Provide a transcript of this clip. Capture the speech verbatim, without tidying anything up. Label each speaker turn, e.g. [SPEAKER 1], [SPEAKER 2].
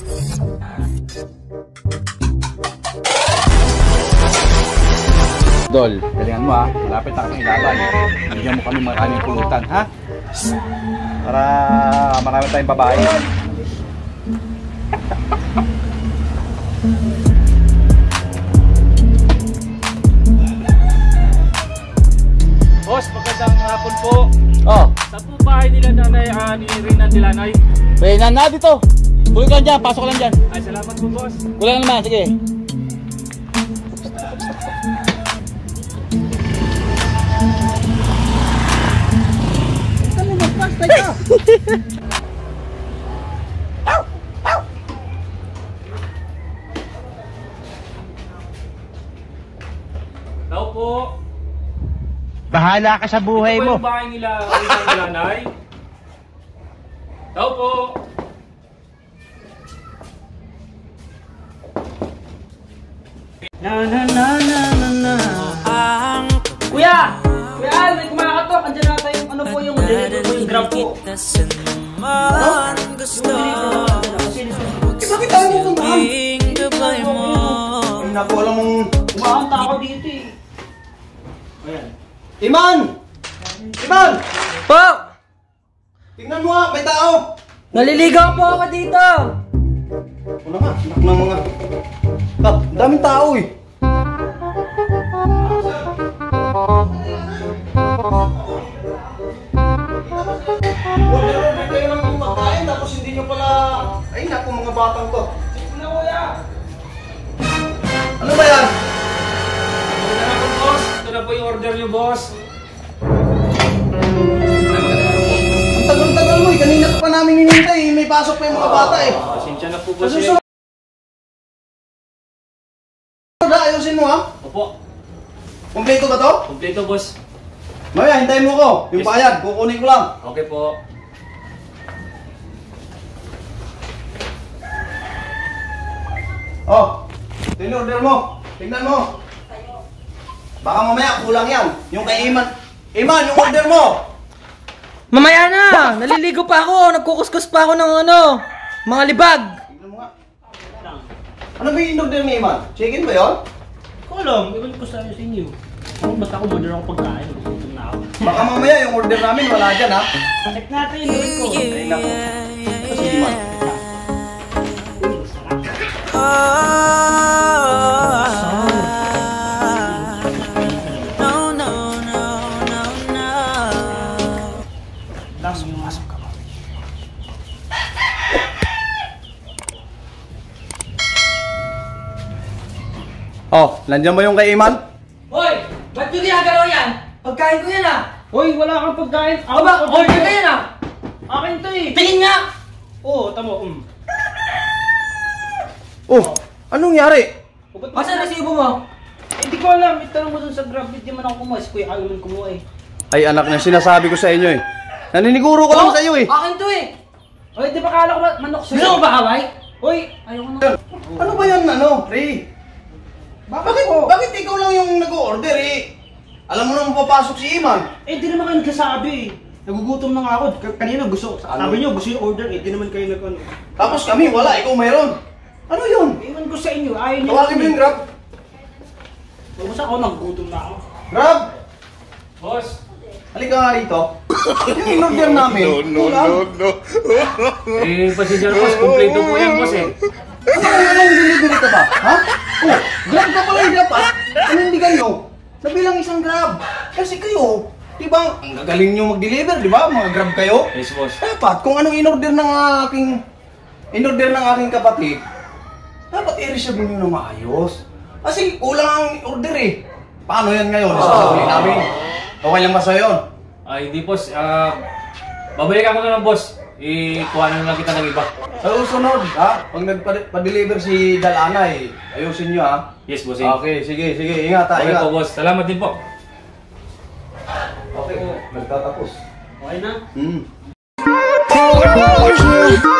[SPEAKER 1] Dol, galingan mo ha. Malapit na kami ilaban. Bigyan mo kami maraming pulutan, ha? Para marami tayong babae.
[SPEAKER 2] Boss, magandang hapon po.
[SPEAKER 1] Oh.
[SPEAKER 2] Saan po bahay nila nanay, uh, ni Reynan Dilanay?
[SPEAKER 1] Reynan na dito. Tuloy ka lang dyan, pasok ka lang dyan.
[SPEAKER 2] Ay, salamat po, boss.
[SPEAKER 1] Kulang naman, sige. Kami magpastay ka.
[SPEAKER 2] Tao po.
[SPEAKER 3] Bahala ka sa buhay mo.
[SPEAKER 2] Ito po yung bahay nila Reynan Dilanay. Tao po.
[SPEAKER 4] Na na na na na na. Ang Kuya! Kuya Al, may kumakatok. Andiyan na tayo yung ano po yung deliver po yung grab po.
[SPEAKER 5] Ano? Gusto
[SPEAKER 1] Eh, bakit tayo pupuntahan? Ay, naku, alam mong
[SPEAKER 4] Umahanta ako dito eh.
[SPEAKER 1] Ayan. Iman! Iman!
[SPEAKER 4] Po!
[SPEAKER 1] Tingnan mo ha, may tao!
[SPEAKER 4] Naliligaw po ako dito!
[SPEAKER 1] Wala nga, anak ng mga... Kap, daming tao eh. Order-order kayo ng pagkain tapos hindi nyo pala... Ay naku mga batang to.
[SPEAKER 4] Ano kuya?
[SPEAKER 1] Ano ba yan?
[SPEAKER 2] Magandang hapon, boss. Ito na po yung order niyo, boss.
[SPEAKER 1] Ang tagal-tagal mo eh, kanina pa namin hinintay eh. May pasok pa yung mga bata eh.
[SPEAKER 2] Pasensya na po, boss.
[SPEAKER 1] Sa susunod, ayusin mo ha?
[SPEAKER 2] Opo.
[SPEAKER 1] Kompleto ba to?
[SPEAKER 2] Kompleto, boss.
[SPEAKER 1] Maya, hintayin mo ko. Yung
[SPEAKER 2] Yes.
[SPEAKER 1] bayad, kukunin ko lang.
[SPEAKER 2] Okay po.
[SPEAKER 1] Oh, ito yung order mo. Tingnan mo. Baka mamaya kulang yan. Yung kay Iman. Iman, yung order mo.
[SPEAKER 4] Mamaya na! Naliligo pa ako! Nagkukuskus pa ako ng ano! Mga libag!
[SPEAKER 1] Tingnan mo nga. Ano ba yung order ni Iman? Chicken ba yun?
[SPEAKER 4] Ko alam, iwan ko sa inyo. Oh, basta ako order ako pagkain. Gutom na ako.
[SPEAKER 1] Baka mamaya yung order namin wala dyan ha.
[SPEAKER 4] Check natin yung gawin ko.
[SPEAKER 1] Ay nako. Ito si Iman.
[SPEAKER 5] No, no, no, no, no.
[SPEAKER 4] Lakas mo, masok ka ba?
[SPEAKER 1] Oh, nandiyan ba yung kay Iman?
[SPEAKER 4] Hoy! Ba't yung ginagalaw yan? Pagkain ko yan ah!
[SPEAKER 2] Hoy, wala kang pagkain.
[SPEAKER 4] Ako ba? Order ka yan ah!
[SPEAKER 2] Akin to eh.
[SPEAKER 4] Tingin nga!
[SPEAKER 2] Oo, tamo. Um.
[SPEAKER 1] Oh, anong nangyari?
[SPEAKER 4] Masa resibo mo?
[SPEAKER 2] Hindi ko alam. Itanong mo dun sa grab. Hindi man ako kumuha. Si Kuya Al man kumuha eh.
[SPEAKER 1] Ay anak na, sinasabi ko sa inyo eh. Naniniguro ko lang sa iyo eh.
[SPEAKER 4] Akin to eh!
[SPEAKER 2] Hoy, di ba kala ko ba manok sa'yo?
[SPEAKER 4] Gusto mo ba kaway?
[SPEAKER 2] Hoy, ayoko na.
[SPEAKER 1] Ano ba yan ano, Ray? Bakit, bakit ikaw lang yung nag-order eh? Alam mo naman papasok si Iman.
[SPEAKER 2] Eh, di naman kayo nagsasabi eh. Nagugutom na nga ako. K- kanina gusto,
[SPEAKER 1] Ano?
[SPEAKER 2] sabi niyo gusto yung order eh. Di naman kayo nag-ano.
[SPEAKER 1] Tapos kami wala, ikaw mayroon. Ano yun?
[SPEAKER 2] Iwan ko sa inyo. Ayaw niyo.
[SPEAKER 1] Tawagin mo yung Grab.
[SPEAKER 2] Basta ako, nagugutom na ako.
[SPEAKER 1] Grab!
[SPEAKER 2] Boss!
[SPEAKER 1] Halika nga rito. Yung in-order namin. No, no, no, no.
[SPEAKER 2] Eh, pasensya boss. Kompleto po yan, boss eh.
[SPEAKER 1] Ano yung delivery ka ba? Ha? Oh, Grab ka pala yung Grab ha? Panindigan nyo. Nabilang isang Grab. Kasi kayo, di ba, ang gagaling nyo mag-deliver, di ba? Mga Grab kayo.
[SPEAKER 2] Yes, boss.
[SPEAKER 1] Dapat, kung anong in-order ng aking in-order ng aking kapatid, dapat i-reserve nyo na maayos. Kasi kulang ang order eh. Paano yan ngayon? Isasabuli namin. Okay lang ba sa'yo yun?
[SPEAKER 2] Ay, hindi boss. Ah, babalikan ko na lang, boss. Ikuha na lang kita ng iba.
[SPEAKER 1] Sa susunod, ha? Pag nagpa-deliver si Dalanay, ayusin nyo ha?
[SPEAKER 2] Yes, boss. Eh.
[SPEAKER 1] Okay, sige, sige. Ingat ha,
[SPEAKER 2] Okay
[SPEAKER 1] ingat.
[SPEAKER 2] po, boss. Salamat din po.
[SPEAKER 1] Okay, nagtatapos.
[SPEAKER 2] Okay na?
[SPEAKER 1] Hmm.